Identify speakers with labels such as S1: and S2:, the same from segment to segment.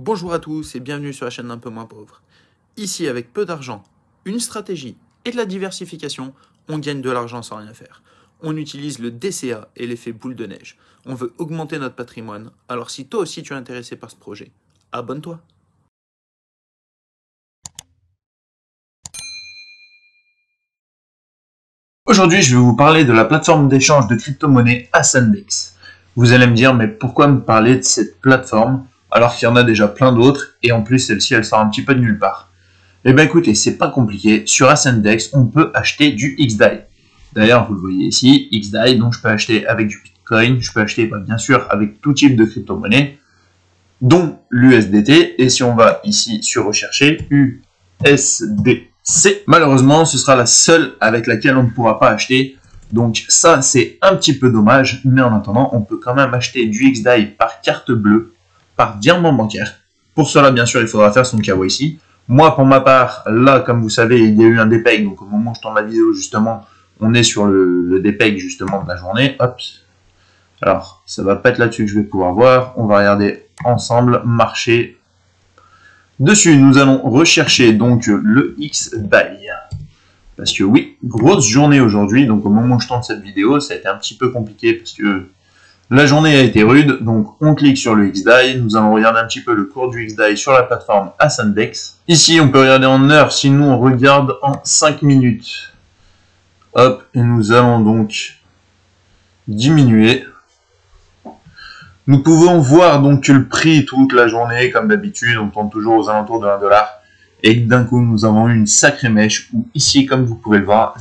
S1: Bonjour à tous et bienvenue sur la chaîne d'un peu moins pauvre. Ici, avec peu d'argent, une stratégie et de la diversification, on gagne de l'argent sans rien faire. On utilise le DCA et l'effet boule de neige. On veut augmenter notre patrimoine, alors si toi aussi tu es intéressé par ce projet, abonne-toi.
S2: Aujourd'hui, je vais vous parler de la plateforme d'échange de crypto-monnaies Ascendex. Vous allez me dire, mais pourquoi me parler de cette plateforme alors qu'il y en a déjà plein d'autres et en plus celle-ci elle sort un petit peu de nulle part? Eh bien écoutez, c'est pas compliqué. Sur Ascendex, on peut acheter du XDAI. D'ailleurs, vous le voyez ici, XDAI, donc je peux acheter avec du Bitcoin, je peux acheter bien sûr avec tout type de crypto-monnaie, dont l'USDT. Et si on va ici sur rechercher, USDC, malheureusement, ce sera la seule avec laquelle on ne pourra pas acheter. Donc ça, c'est un petit peu dommage, mais en attendant, on peut quand même acheter du XDAI par carte bleue, par virement bancaire. Pour cela, bien sûr, il faudra faire son KYC. Moi, pour ma part, là, comme vous savez, il y a eu un DPEG, donc au moment où je tourne la vidéo, justement, on est sur le DPEG, justement, de la journée. Hop. Alors, ça va pas être là-dessus que je vais pouvoir voir. On va regarder ensemble, marché. Dessus, nous allons rechercher donc le XDAI. Parce que oui, grosse journée aujourd'hui. Donc au moment où je tourne cette vidéo, ça a été un petit peu compliqué parce que la journée a été rude. Donc on clique sur le XDAI. Nous allons regarder un petit peu le cours du XDAI sur la plateforme Ascendex. Ici, on peut regarder en heure. Si nous, on regarde en 5 minutes. Hop, et nous allons donc diminuer. Nous pouvons voir donc que le prix toute la journée, comme d'habitude, on tourne toujours aux alentours de 1 $. Et d'un coup, nous avons eu une sacrée mèche où ici, comme vous pouvez le voir,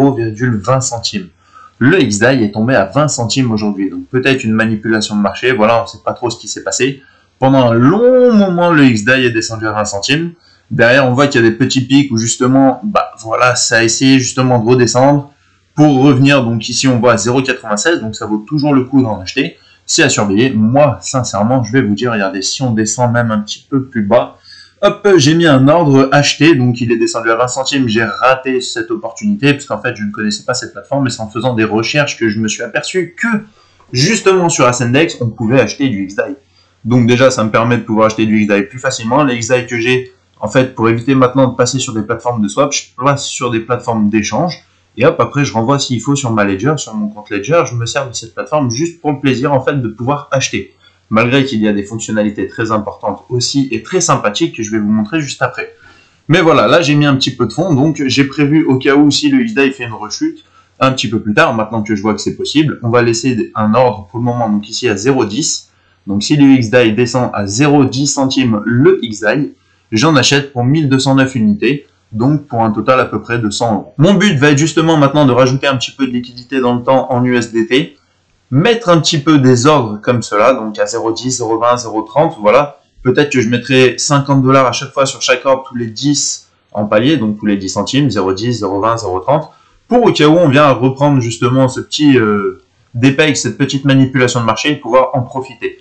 S2: 0,20 centimes. Le XDAI est tombé à 20 centimes aujourd'hui. Donc peut-être une manipulation de marché. Voilà, on ne sait pas trop ce qui s'est passé. Pendant un long moment, le XDAI est descendu à 20 centimes. Derrière, on voit qu'il y a des petits pics où justement, voilà, ça a essayé justement de redescendre pour revenir. Donc ici, on voit à 0,96. Donc ça vaut toujours le coup d'en acheter. C'est à surveiller. Moi, sincèrement, je vais vous dire, regardez, si on descend même un petit peu plus bas, hop, j'ai mis un ordre acheté, donc il est descendu à 20 centimes. J'ai raté cette opportunité, parce qu'en fait, je ne connaissais pas cette plateforme, mais c'est en faisant des recherches que je me suis aperçu que, justement, sur Ascendex, on pouvait acheter du XDAI. Donc déjà, ça me permet de pouvoir acheter du XDAI plus facilement. Les XDAI que j'ai, en fait, pour éviter maintenant de passer sur des plateformes de swap, je passe sur des plateformes d'échange. Et hop, après, je renvoie s'il faut sur ma Ledger, sur mon compte Ledger. Je me sers de cette plateforme juste pour le plaisir, en fait, de pouvoir acheter. Malgré qu'il y a des fonctionnalités très importantes aussi et très sympathiques que je vais vous montrer juste après. Mais voilà, là, j'ai mis un petit peu de fond. Donc, j'ai prévu au cas où si le XDAI fait une rechute un petit peu plus tard, maintenant que je vois que c'est possible, on va laisser un ordre pour le moment, donc ici à 0,10. Donc, si le XDAI descend à 0,10 centimes le XDAI, j'en achète pour 1209 unités. Donc pour un total à peu près de 100 €. Mon but va être justement maintenant de rajouter un petit peu de liquidité dans le temps en USDT, mettre un petit peu des ordres comme cela, donc à 0,10, 0,20, 0,30, voilà. Peut-être que je mettrai 50 $ à chaque fois sur chaque ordre, tous les 10 en palier, donc tous les 10 centimes, 0,10, 0,20, 0,30, pour au cas où on vient reprendre justement ce petit DPEG, cette petite manipulation de marché, et pouvoir en profiter.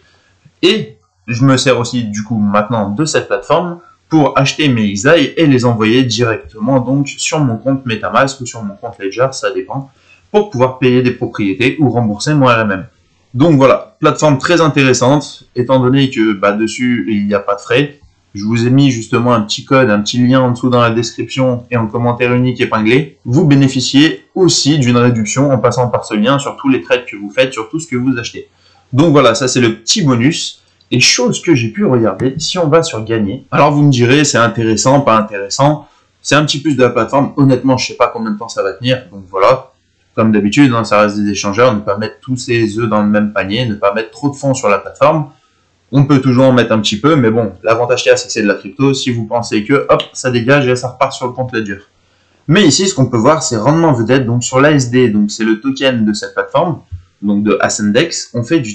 S2: Et je me sers aussi du coup maintenant de cette plateforme pour acheter mes XDAI et les envoyer directement donc sur mon compte MetaMask ou sur mon compte Ledger, ça dépend, pour pouvoir payer des propriétés ou rembourser mon RMM. Donc voilà, plateforme très intéressante, étant donné que dessus il n'y a pas de frais. Je vous ai mis justement un petit code, un petit lien en dessous dans la description et en commentaire unique épinglé. Vous bénéficiez aussi d'une réduction en passant par ce lien sur tous les trades que vous faites, sur tout ce que vous achetez. Donc voilà, ça c'est le petit bonus. Et chose que j'ai pu regarder, si on va sur gagner, alors vous me direz, c'est intéressant, pas intéressant, c'est un petit plus de la plateforme, honnêtement, je sais pas combien de temps ça va tenir, donc voilà, comme d'habitude, ça reste des échangeurs, ne pas mettre tous ses œufs dans le même panier, ne pas mettre trop de fonds sur la plateforme, on peut toujours en mettre un petit peu, mais bon, l'avantage qu'il y a, c'est que c'est de la crypto, si vous pensez que, hop, ça dégage et ça repart sur le compte Ledger. Mais ici, ce qu'on peut voir, c'est rendement vedette, donc sur l'ASD, donc c'est le token de cette plateforme, donc de Ascendex, on fait du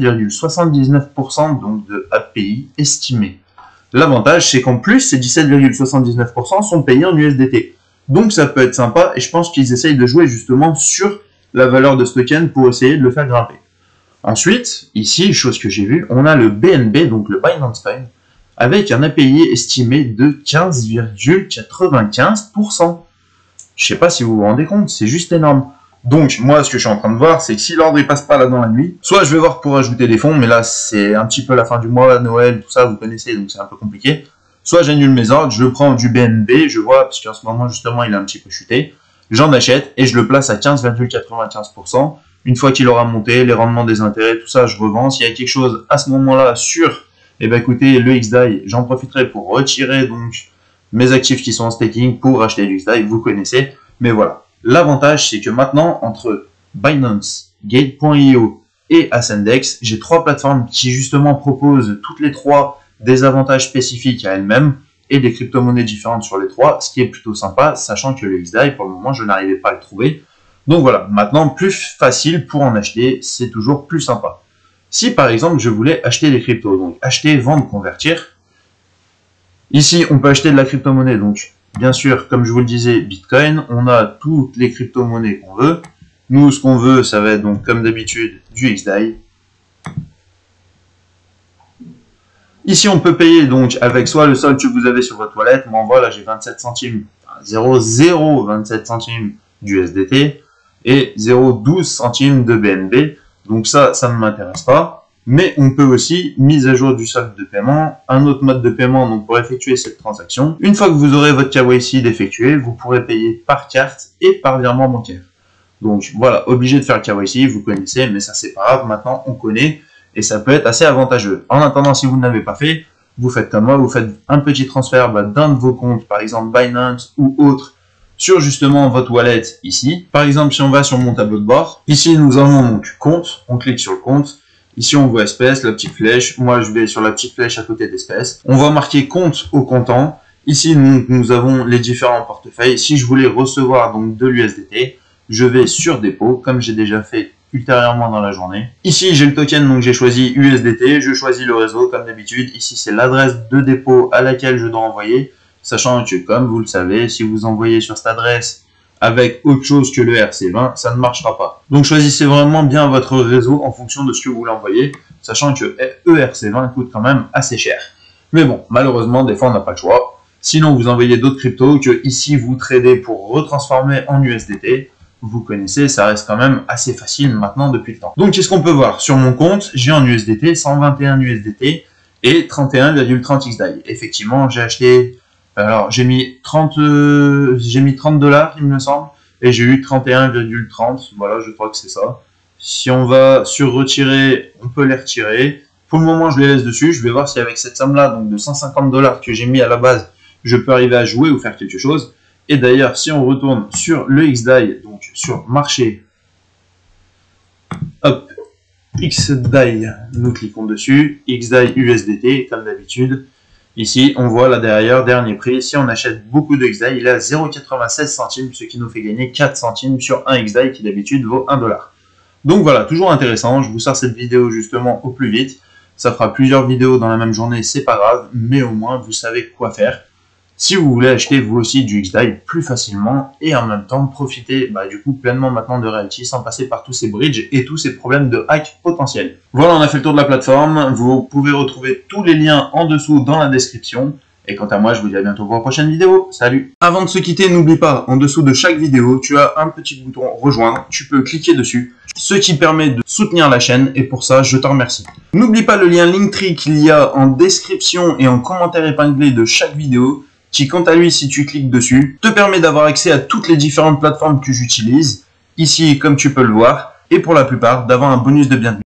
S2: 17,79% donc de API estimé. L'avantage, c'est qu'en plus, ces 17,79% sont payés en USDT. Donc ça peut être sympa, et je pense qu'ils essayent de jouer justement sur la valeur de ce token pour essayer de le faire grimper. Ensuite, ici, chose que j'ai vue, on a le BNB, donc le Binance Coin, avec un API estimé de 15,95%. Je ne sais pas si vous vous rendez compte, c'est juste énorme. Donc, moi, ce que je suis en train de voir, c'est que si l'ordre il passe pas là dans la nuit, soit je vais voir pour ajouter des fonds, mais là, c'est un petit peu la fin du mois, Noël, tout ça, vous connaissez, donc c'est un peu compliqué. Soit j'annule mes ordres, je prends du BNB, je vois, parce qu'en ce moment, justement, il a un petit peu chuté. J'en achète et je le place à 15,95%. Une fois qu'il aura monté, les rendements des intérêts, tout ça, je revends. S'il y a quelque chose à ce moment-là sur, eh ben écoutez, le XDAI, j'en profiterai pour retirer donc mes actifs qui sont en staking pour acheter du XDAI, vous connaissez. Mais voilà, l'avantage c'est que maintenant, entre Binance, Gate.io et Ascendex, j'ai 3 plateformes qui justement proposent toutes les 3 des avantages spécifiques à elles-mêmes et des crypto-monnaies différentes sur les 3, ce qui est plutôt sympa, sachant que le XDAI, pour le moment, je n'arrivais pas à le trouver. Donc voilà, maintenant, plus facile pour en acheter, c'est toujours plus sympa. Si par exemple, je voulais acheter des cryptos, donc acheter, vendre, convertir, ici, on peut acheter de la crypto-monnaie, donc bien sûr, comme je vous le disais, Bitcoin, on a toutes les crypto-monnaies qu'on veut. Nous, ce qu'on veut, ça va être donc, comme d'habitude, du XDAI. Ici, on peut payer donc avec soit le solde que vous avez sur votre wallet. Moi, voilà, j'ai 27 centimes, 0,027 centimes d'USDT et 0,12 centimes de BNB. Donc ça ne m'intéresse pas. Mais on peut aussi, mise à jour du solde de paiement, un autre mode de paiement donc pour effectuer cette transaction. Une fois que vous aurez votre KYC d'effectuer, vous pourrez payer par carte et par virement bancaire. Donc voilà, obligé de faire le KYC, vous connaissez, mais ça c'est pas grave, maintenant on connaît. Et ça peut être assez avantageux. En attendant, si vous ne l'avez pas fait, vous faites comme moi, vous faites un petit transfert d'un de vos comptes, par exemple Binance ou autre, sur justement votre wallet ici. Par exemple, si on va sur mon tableau de bord, ici nous avons donc compte, on clique sur le compte. Ici on voit espèce, la petite flèche. Moi je vais sur la petite flèche à côté d'espèce. On va marquer compte au comptant. Ici nous avons les différents portefeuilles. Si je voulais recevoir donc de l'USDT, je vais sur dépôt, comme j'ai déjà fait ultérieurement dans la journée. Ici, j'ai le token, donc j'ai choisi USDT, je choisis le réseau comme d'habitude. Ici, c'est l'adresse de dépôt à laquelle je dois envoyer, sachant que, comme vous le savez, si vous envoyez sur cette adresse avec autre chose que le ERC20, ça ne marchera pas. Donc, choisissez vraiment bien votre réseau en fonction de ce que vous voulez envoyer, sachant que ERC20 coûte quand même assez cher. Mais bon, malheureusement, des fois, on n'a pas le choix. Sinon, vous envoyez d'autres cryptos que ici, vous tradez pour retransformer en USDT. Vous connaissez, ça reste quand même assez facile maintenant depuis le temps. Donc, qu'est-ce qu'on peut voir? Sur mon compte, j'ai en USDT 121 USDT et 31,30 XDAI. Effectivement, j'ai acheté, alors j'ai mis 30 $, il me semble, et j'ai eu 31,30. Voilà, je crois que c'est ça. Si on va sur retirer, on peut les retirer. Pour le moment, je les laisse dessus. Je vais voir si avec cette somme-là, donc de 150 $ que j'ai mis à la base, je peux arriver à jouer ou faire quelque chose. Et d'ailleurs, si on retourne sur le XDAI, donc sur marché, hop, XDAI, nous cliquons dessus, XDAI USDT, comme d'habitude. Ici, on voit là derrière, dernier prix. Si on achète beaucoup de XDAI, il est à 0,96 centimes, ce qui nous fait gagner 4 centimes sur un XDAI qui d'habitude vaut 1 $. Donc voilà, toujours intéressant. Je vous sors cette vidéo justement au plus vite. Ça fera plusieurs vidéos dans la même journée, c'est pas grave, mais au moins vous savez quoi faire. Si vous voulez acheter vous aussi du XDAI plus facilement et en même temps profiter du coup pleinement maintenant de Realty sans passer par tous ces bridges et tous ces problèmes de hack potentiels. Voilà, on a fait le tour de la plateforme. Vous pouvez retrouver tous les liens en dessous dans la description. Et quant à moi, je vous dis à bientôt pour la prochaine vidéo. Salut! Avant de se quitter, n'oublie pas, en dessous de chaque vidéo, tu as un petit bouton rejoindre. Tu peux cliquer dessus, ce qui permet de soutenir la chaîne. Et pour ça, je te remercie. N'oublie pas le lien Linktree qu'il y a en description et en commentaire épinglé de chaque vidéo, qui, quant à lui, si tu cliques dessus, te permet d'avoir accès à toutes les différentes plateformes que j'utilise, ici, comme tu peux le voir, et pour la plupart, d'avoir un bonus de bienvenue.